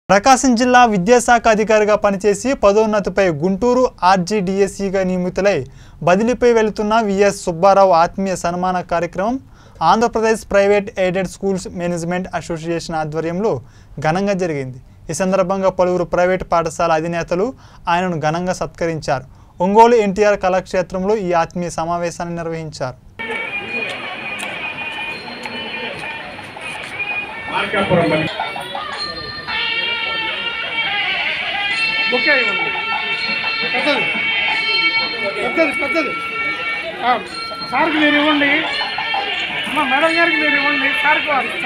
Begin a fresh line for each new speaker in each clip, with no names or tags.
ప్రకాశం జిల్లా విద్యాశాఖ అధికారిగా పనిచేసి పదోన్నతిపై గుంటూరు ఆర్జీడీఎస్సీగా నియమితులై బదిలీపై వెళుతున్న విఎస్ సుబ్బారావు ఆత్మీయ సన్మాన కార్యక్రమం Andhra Pradesh private aided schools management association ఆధ్వర్యంలో ఘనంగా జరిగింది। ఈ సందర్భంగా పలువురు ప్రైవేట్ పాఠశాల అధినేతలు ఆయనను ఘనంగా సత్కరించారు। ఒంగోలు ఎన్టీఆర్ కళాక్షేత్రంలో ఈ ఆత్మీయ సమావేశాన్ని నిర్వహించారు।
సార్కి మీరు ఇవ్వండి, అమ్మ మేడం గారికి మీరు ఇవ్వండి, సార్కి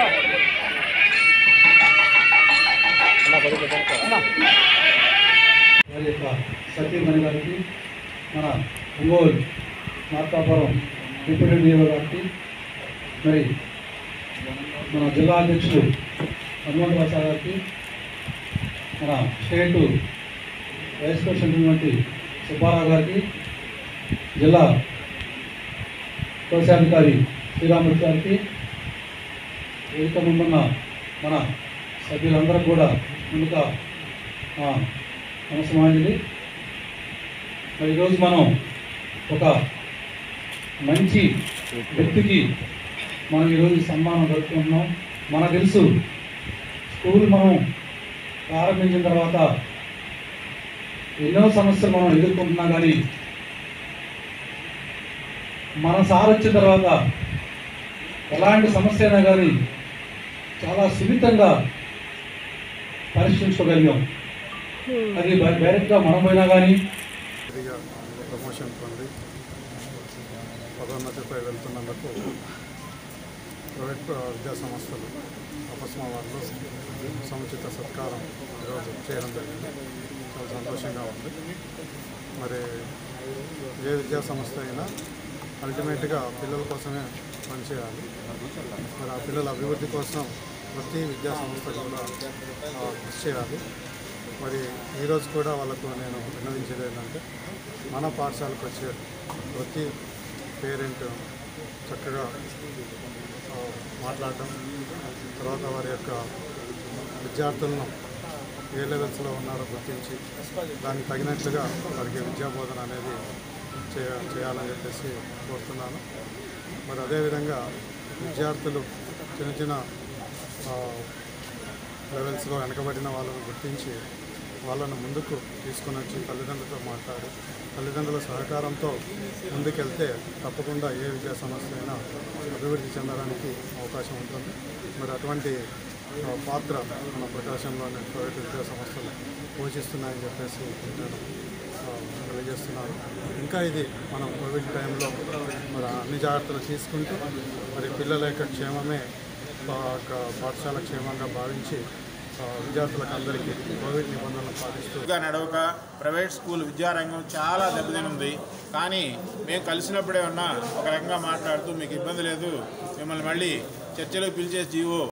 సత్యమణి గారికి, మన ఒంగోలు మార్కాపురం డిప్యూటీ డిఓ గారికి, మరి మన జిల్లా అధ్యక్షులు హనుమంత ప్రసాద్ గారికి, మన స్టేటు వైస్ ప్రెసిడెంట్ సుబ్బారావు గారికి, జిల్లా కోశాధికారి శ్రీరాములు గారికి, వేదిక ముందున్న మన సభ్యులందరూ కూడా ముందుగా నమస్కారం। మరి ఈరోజు మనం ఒక మంచి వ్యక్తికి మనం ఈరోజు సన్మానం జరుపుకుంటున్నాం। మనకు తెలుసు స్కూల్ మనం ప్రారంభించిన తర్వాత ఎన్నో సమస్యలు మనం ఎదుర్కొంటున్నాం, కానీ మన సార్ వచ్చిన తర్వాత ఎలాంటి సమస్య అయినా కానీ చాలా సున్నితంగా పరిష్కరించుకోగలిగాం। అది డైరెక్ట్గా మనం పోయినా కానీ
ప్రమోషన్ పొంది పదోన్నతిపై వెళ్తున్నందుకు ప్రైవేట్ విద్యా సంస్థలు అపస్మా వారిలో సముచిత సత్కారం ఈరోజు చేయడం జరిగింది। చాలా సంతోషంగా ఉంది। మరి ఏ విద్యా సంస్థ అయినా అల్టిమేట్గా పిల్లల కోసమే పనిచేయాలి। మరి ఆ పిల్లల అభివృద్ధి కోసం ప్రతి విద్యా సంస్థ కూడా కృషి చేయాలి। మరి ఈరోజు కూడా వాళ్ళకు నేను విన్నవించేది ఏంటంటే, మన పాఠశాలకు వచ్చే ప్రతి పేరెంట్ చక్కగా మాట్లాడటం, తర్వాత వారి యొక్క విద్యార్థులను ఏ లెవెల్స్లో ఉన్నారో గుర్తించి దానికి తగినట్లుగా వారికి విద్యాబోధన అనేది చేయాలని చెప్పేసి కోరుతున్నాను। మరి అదేవిధంగా విద్యార్థులు చిన్న చిన్న లెవెల్స్లో వెనకబడిన వాళ్ళను గుర్తించి వాళ్ళను ముందుకు తీసుకొని వచ్చి తల్లిదండ్రులతో మాట్లాడి తల్లిదండ్రుల సహకారంతో ముందుకెళ్తే తప్పకుండా ఏ విద్యా సంస్థ అయినా అభివృద్ధి చెందడానికి అవకాశం ఉంటుంది। మరి అటువంటి పాత్ర మన ప్రకాశంలోని ప్రైవేట్ విద్యా సంస్థలు పోషిస్తున్నాయని చెప్పేసి నేను తెలియజేస్తున్నాను। ఇంకా ఇది మనం కోవిడ్ టైంలో మరి అన్ని జాగ్రత్తలు తీసుకుంటూ మరి పిల్లల యొక్క క్షేమమే పాఠశాల క్షేమంగా భావించి విద్యార్థులకు అందరికీ కోవిడ్ నిబంధనలు పాటిస్తూ
నడవక ప్రైవేట్ స్కూల్ విద్యారంగం చాలా దెబ్బతినుంది। కానీ మేము కలిసినప్పుడే ఉన్నా ఒక రకంగా మాట్లాడుతూ మీకు ఇబ్బంది లేదు, మిమ్మల్ని మళ్ళీ చర్చలకు పిలిచే జీవో